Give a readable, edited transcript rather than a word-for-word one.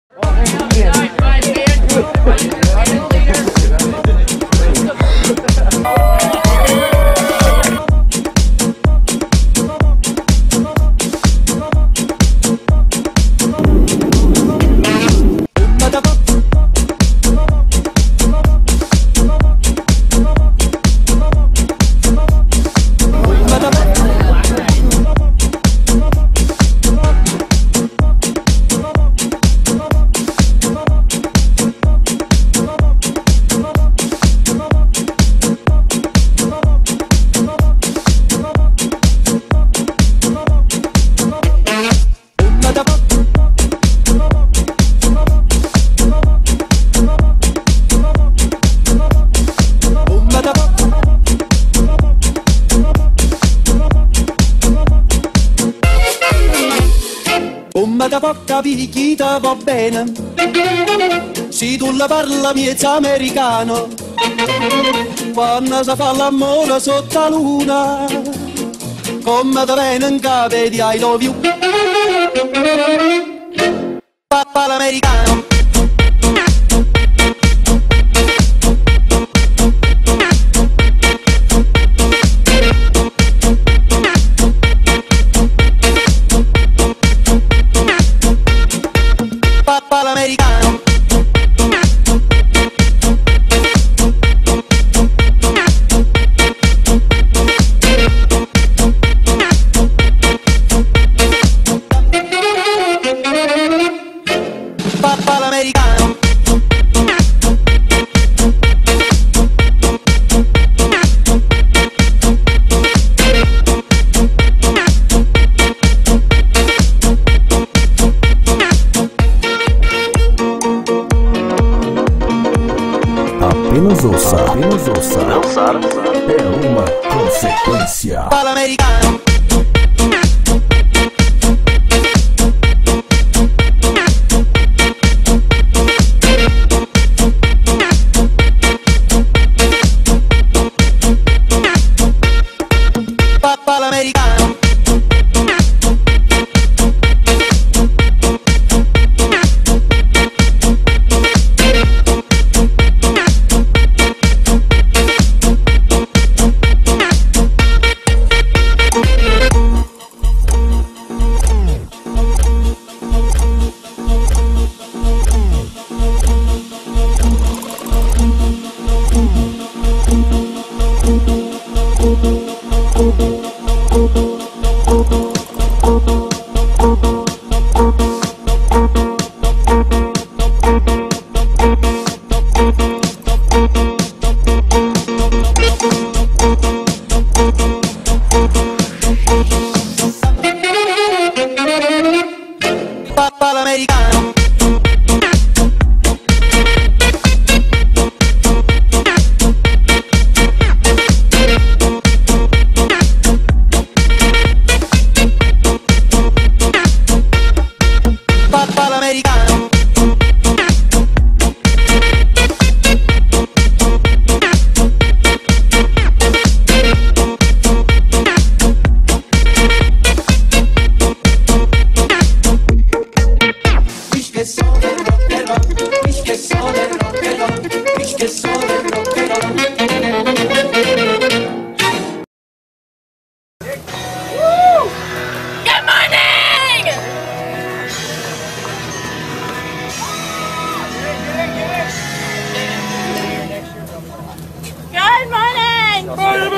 Da poca picchita va bene, se tu la parla miezza americano, quando si fa l'amore sotto la luna, come da bene in capo di I love you, papà l'americano. Apenas ouça. Dançar é uma consequência. Fala americano. Fala americano. Fala americano. Fala americano. Good morning!